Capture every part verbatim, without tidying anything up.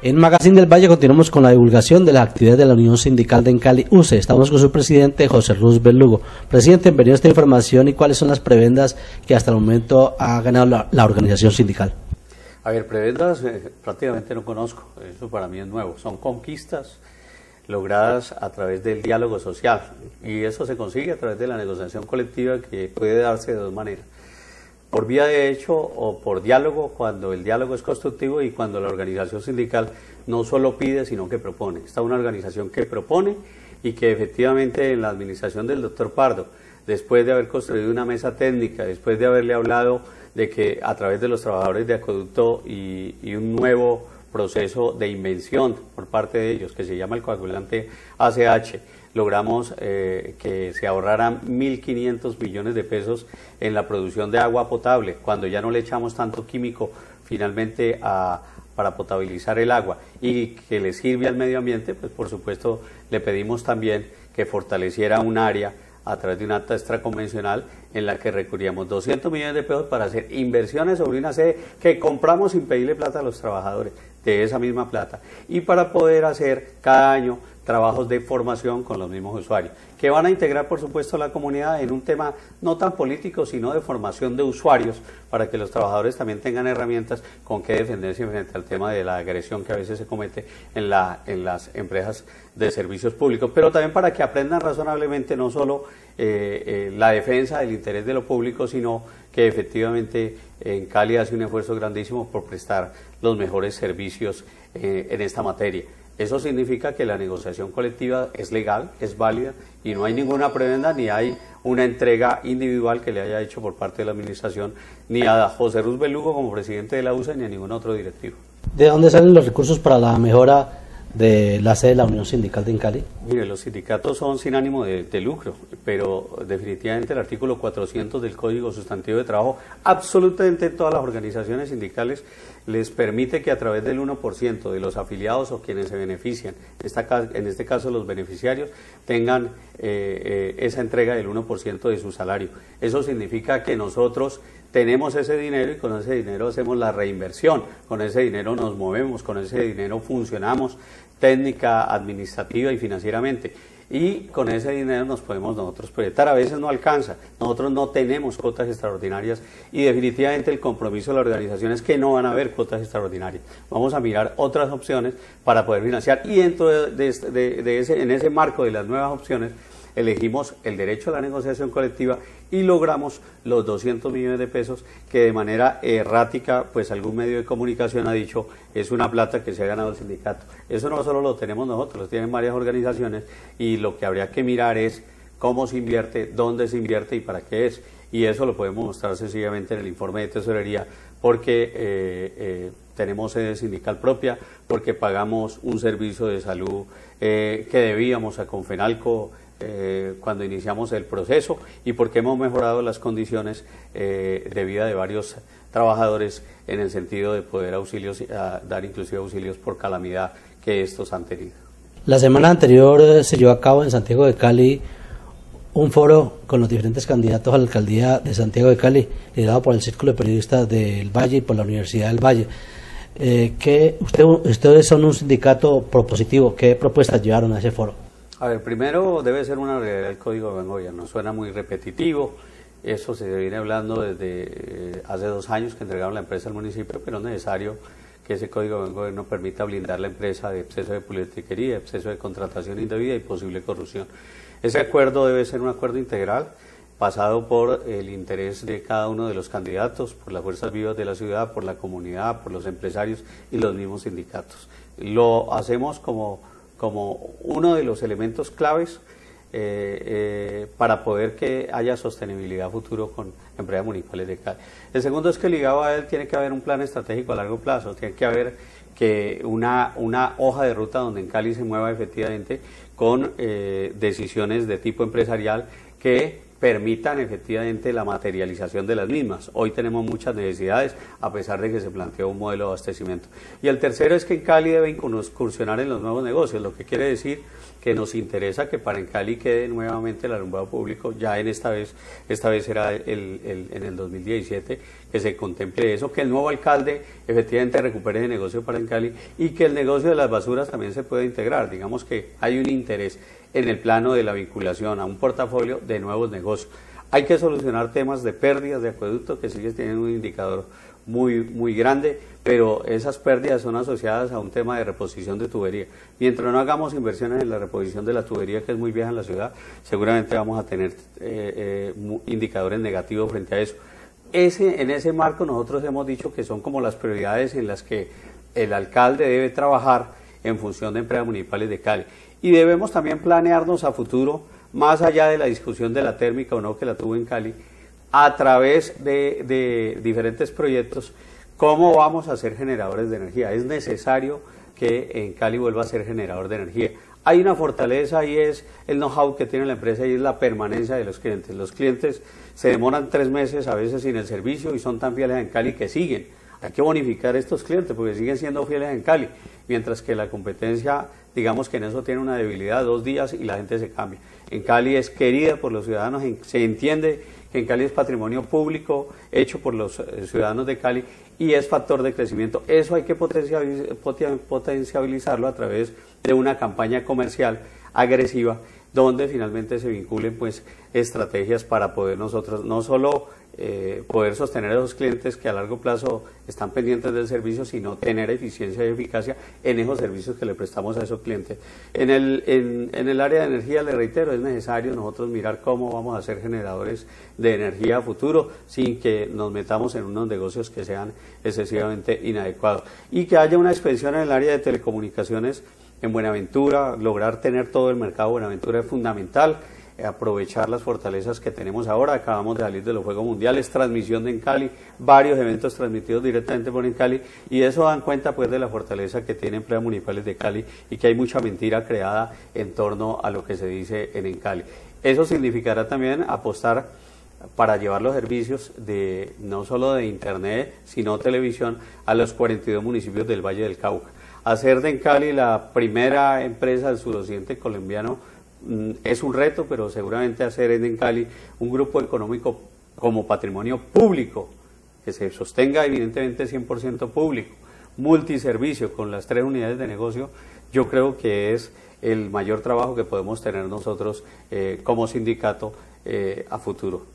En Magazine del Valle continuamos con la divulgación de las actividades de la Unión Sindical de Encali U C E. Estamos con su presidente, José Roosevelt Lugo. Presidente, bienvenido a esta información y cuáles son las prebendas que hasta el momento ha ganado la, la organización sindical. A ver, prebendas eh, prácticamente no conozco, eso para mí es nuevo. Son conquistas logradas a través del diálogo social y eso se consigue a través de la negociación colectiva, que puede darse de dos maneras: por vía de hecho o por diálogo, cuando el diálogo es constructivo y cuando la organización sindical no solo pide, sino que propone. Está una organización que propone y que efectivamente en la administración del doctor Pardo, después de haber construido una mesa técnica, después de haberle hablado de que a través de los trabajadores de acueducto y, y un nuevo proceso de invención por parte de ellos, que se llama el coagulante A C H, logramos eh, que se ahorraran mil quinientos millones de pesos en la producción de agua potable, cuando ya no le echamos tanto químico finalmente a, para potabilizar el agua, y que le sirve al medio ambiente. Pues por supuesto le pedimos también que fortaleciera un área a través de un acta extraconvencional en la que recurríamos doscientos millones de pesos para hacer inversiones sobre una sede que compramos sin pedirle plata a los trabajadores de esa misma plata, y para poder hacer cada año trabajos de formación con los mismos usuarios, que van a integrar por supuesto a la comunidad en un tema no tan político, sino de formación de usuarios, para que los trabajadores también tengan herramientas con que defenderse frente al tema de la agresión que a veces se comete en, la, en las empresas de servicios públicos, pero también para que aprendan razonablemente no solo eh, eh, la defensa del interés de lo público, sino que efectivamente en Cali hace un esfuerzo grandísimo por prestar los mejores servicios eh, en esta materia. Eso significa que la negociación colectiva es legal, es válida y no hay ninguna prebenda ni hay una entrega individual que le haya hecho por parte de la administración ni a José Roosevelt Lugo como presidente de la U C E ni a ningún otro directivo. ¿De dónde salen los recursos para la mejora de la sede de la Unión Sindical de Encali? Mire, los sindicatos son sin ánimo de, de lucro, pero definitivamente el artículo cuatrocientos del Código Sustantivo de Trabajo, absolutamente todas las organizaciones sindicales, les permite que a través del uno por ciento de los afiliados o quienes se benefician, esta, en este caso los beneficiarios, tengan eh, eh, esa entrega del uno por ciento de su salario. Eso significa que nosotros tenemos ese dinero y con ese dinero hacemos la reinversión, con ese dinero nos movemos, con ese dinero funcionamos técnica, administrativa y financieramente, y con ese dinero nos podemos nosotros proyectar. A veces no alcanza, nosotros no tenemos cuotas extraordinarias y definitivamente el compromiso de la organización es que no van a haber cuotas extraordinarias. Vamos a mirar otras opciones para poder financiar, y dentro de, de, de, de ese, en ese marco de las nuevas opciones elegimos el derecho a la negociación colectiva y logramos los doscientos millones de pesos que de manera errática, pues algún medio de comunicación ha dicho es una plata que se ha ganado el sindicato. Eso no solo lo tenemos nosotros, lo tienen varias organizaciones, y lo que habría que mirar es cómo se invierte, dónde se invierte y para qué es. Y eso lo podemos mostrar sencillamente en el informe de tesorería, porque eh, eh, tenemos sede sindical propia, porque pagamos un servicio de salud eh, que debíamos a Confenalco Eh, cuando iniciamos el proceso, y porque hemos mejorado las condiciones eh, de vida de varios trabajadores en el sentido de poder auxilios, a, dar inclusive auxilios por calamidad que estos han tenido. La semana anterior eh, se llevó a cabo en Santiago de Cali un foro con los diferentes candidatos a la alcaldía de Santiago de Cali, liderado por el Círculo de Periodistas del Valle y por la Universidad del Valle. Eh, ¿qué, usted, ustedes son un sindicato propositivo, ¿qué propuestas llevaron a ese foro? A ver, primero debe ser una realidad del Código de Buen Gobierno. Suena muy repetitivo, eso se viene hablando desde eh, hace dos años que entregaron la empresa al municipio, pero es necesario que ese Código de Buen Gobierno permita blindar la empresa de exceso de politiquería, exceso de contratación indebida y posible corrupción. Ese acuerdo debe ser un acuerdo integral, basado por el interés de cada uno de los candidatos, por las fuerzas vivas de la ciudad, por la comunidad, por los empresarios y los mismos sindicatos. Lo hacemos como como uno de los elementos claves eh, eh, para poder que haya sostenibilidad futuro con empresas municipales de Cali. El segundo es que ligado a él tiene que haber un plan estratégico a largo plazo, tiene que haber que una, una hoja de ruta donde en Cali se mueva efectivamente con eh, decisiones de tipo empresarial que permitan efectivamente la materialización de las mismas. Hoy tenemos muchas necesidades, a pesar de que se planteó un modelo de abastecimiento. Y el tercero es que en Cali debe incursionar en los nuevos negocios, lo que quiere decir que nos interesa que para en Cali quede nuevamente el alumbrado público, ya en esta vez, esta vez será el, el, en el dos mil diecisiete, que se contemple eso, que el nuevo alcalde efectivamente recupere ese negocio para en Cali y que el negocio de las basuras también se pueda integrar. Digamos que hay un interés en el plano de la vinculación a un portafolio de nuevos negocios. Hay que solucionar temas de pérdidas de acueducto, que sigue teniendo un indicador muy, muy grande, pero esas pérdidas son asociadas a un tema de reposición de tubería. Mientras no hagamos inversiones en la reposición de la tubería, que es muy vieja en la ciudad, seguramente vamos a tener eh, eh, indicadores negativos frente a eso. Ese, en ese marco nosotros hemos dicho que son como las prioridades en las que el alcalde debe trabajar en función de empresas municipales de Cali. Y debemos también planearnos a futuro, más allá de la discusión de la térmica o no que la tuvo en Cali, a través de, de diferentes proyectos, cómo vamos a ser generadores de energía. Es necesario que en Cali vuelva a ser generador de energía. Hay una fortaleza y es el know-how que tiene la empresa y es la permanencia de los clientes. Los clientes se demoran tres meses a veces sin el servicio y son tan fieles en Cali que siguen. Hay que bonificar a estos clientes porque siguen siendo fieles en Cali, mientras que la competencia, digamos que en eso tiene una debilidad, dos días y la gente se cambia. En Cali es querida por los ciudadanos, se entiende que en Cali es patrimonio público hecho por los ciudadanos de Cali y es factor de crecimiento. Eso hay que potencializarlo a través de una campaña comercial agresiva donde finalmente se vinculen pues estrategias para poder nosotros no solo eh, poder sostener a esos clientes que a largo plazo están pendientes del servicio, sino tener eficiencia y eficacia en esos servicios que le prestamos a esos clientes. En el, en, en el área de energía, le reitero, es necesario nosotros mirar cómo vamos a ser generadores de energía a futuro sin que nos metamos en unos negocios que sean excesivamente inadecuados. Y que haya una expansión en el área de telecomunicaciones en Buenaventura, lograr tener todo el mercado de Buenaventura es fundamental, aprovechar las fortalezas que tenemos ahora. Acabamos de salir de los Juegos Mundiales, transmisión de en Cali, varios eventos transmitidos directamente por en Cali, y eso dan cuenta pues de la fortaleza que tienen empresas municipales de Cali y que hay mucha mentira creada en torno a lo que se dice en en Cali. Eso significará también apostar para llevar los servicios de no solo de internet, sino televisión a los cuarenta y dos municipios del Valle del Cauca. Hacer de en Cali la primera empresa del suroccidente colombiano mm, es un reto, pero seguramente hacer en Cali un grupo económico como patrimonio público, que se sostenga evidentemente cien por ciento público, multiservicio con las tres unidades de negocio, yo creo que es el mayor trabajo que podemos tener nosotros eh, como sindicato eh, a futuro.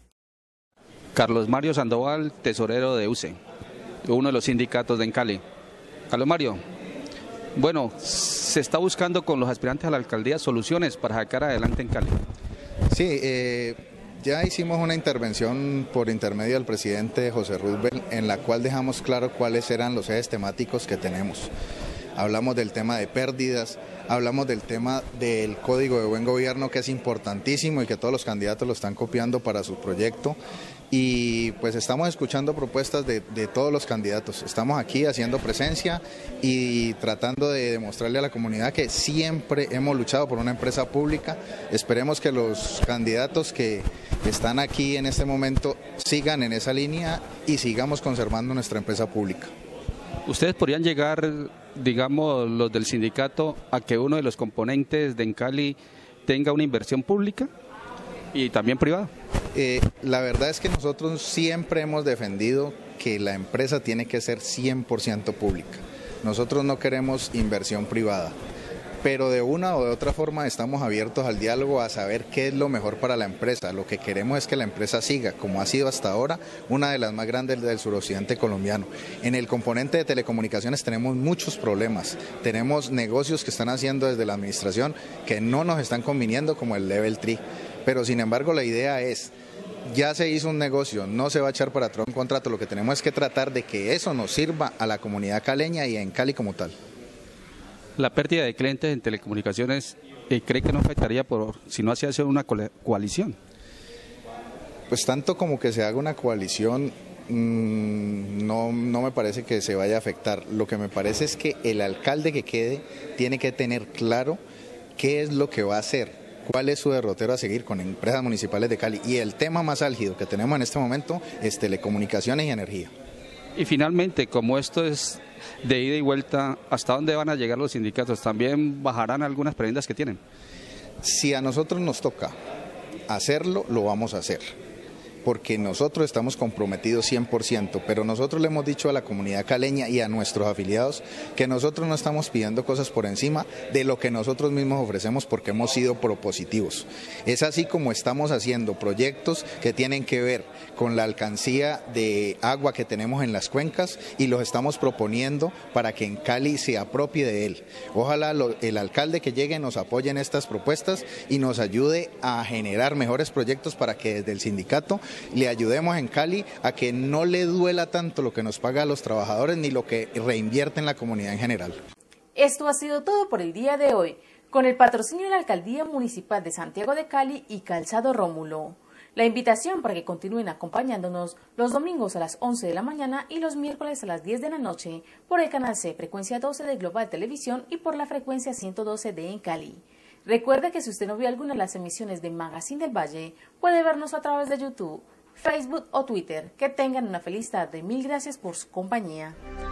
Carlos Mario Sandoval, tesorero de U C E, uno de los sindicatos de en Cali. Carlos Mario, bueno, se está buscando con los aspirantes a la alcaldía soluciones para sacar adelante en Cali. Sí, eh, ya hicimos una intervención por intermedio del presidente José Roosevelt en la cual dejamos claro cuáles eran los ejes temáticos que tenemos. Hablamos del tema de pérdidas, hablamos del tema del Código de Buen Gobierno, que es importantísimo y que todos los candidatos lo están copiando para su proyecto. Y pues estamos escuchando propuestas de, de todos los candidatos. Estamos aquí haciendo presencia y tratando de demostrarle a la comunidad que siempre hemos luchado por una empresa pública. Esperemos que los candidatos que están aquí en este momento sigan en esa línea y sigamos conservando nuestra empresa pública. ¿Ustedes podrían llegar, digamos, los del sindicato, a que uno de los componentes de en Cali tenga una inversión pública y también privada? Eh, la verdad es que nosotros siempre hemos defendido que la empresa tiene que ser cien por ciento pública. Nosotros no queremos inversión privada, pero de una o de otra forma estamos abiertos al diálogo a saber qué es lo mejor para la empresa. Lo que queremos es que la empresa siga, como ha sido hasta ahora, una de las más grandes del suroccidente colombiano. En el componente de telecomunicaciones tenemos muchos problemas. Tenemos negocios que están haciendo desde la administración que no nos están conviniendo, como el Level tres. Pero sin embargo la idea es, ya se hizo un negocio, no se va a echar para atrás un contrato, lo que tenemos es que tratar de que eso nos sirva a la comunidad caleña y en Cali como tal. La pérdida de clientes en telecomunicaciones, eh, ¿cree que no afectaría por si no se hace una coalición? Pues tanto como que se haga una coalición, mmm, no, no me parece que se vaya a afectar. Lo que me parece es que el alcalde que quede tiene que tener claro qué es lo que va a hacer cuál es su derrotero a seguir con empresas municipales de Cali. Y el tema más álgido que tenemos en este momento es telecomunicaciones y energía. Y finalmente, como esto es de ida y vuelta, ¿hasta dónde van a llegar los sindicatos? ¿También bajarán algunas prebendas que tienen? Si a nosotros nos toca hacerlo, lo vamos a hacer, porque nosotros estamos comprometidos cien por ciento, pero nosotros le hemos dicho a la comunidad caleña y a nuestros afiliados que nosotros no estamos pidiendo cosas por encima de lo que nosotros mismos ofrecemos, porque hemos sido propositivos. Es así como estamos haciendo proyectos que tienen que ver con la alcancía de agua que tenemos en las cuencas y los estamos proponiendo para que en Cali se apropie de él. Ojalá lo, el alcalde que llegue nos apoye en estas propuestas y nos ayude a generar mejores proyectos para que desde el sindicato le ayudemos en Cali a que no le duela tanto lo que nos paga a los trabajadores ni lo que reinvierte en la comunidad en general. Esto ha sido todo por el día de hoy, con el patrocinio de la Alcaldía Municipal de Santiago de Cali y Calzado Rómulo. La invitación para que continúen acompañándonos los domingos a las once de la mañana y los miércoles a las diez de la noche por el canal C, frecuencia doce de Global Televisión y por la frecuencia ciento doce de en Cali. Recuerde que si usted no vio alguna de las emisiones de Magazine del Valle, puede vernos a través de YouTube, Facebook o Twitter. Que tengan una feliz tarde. Mil gracias por su compañía.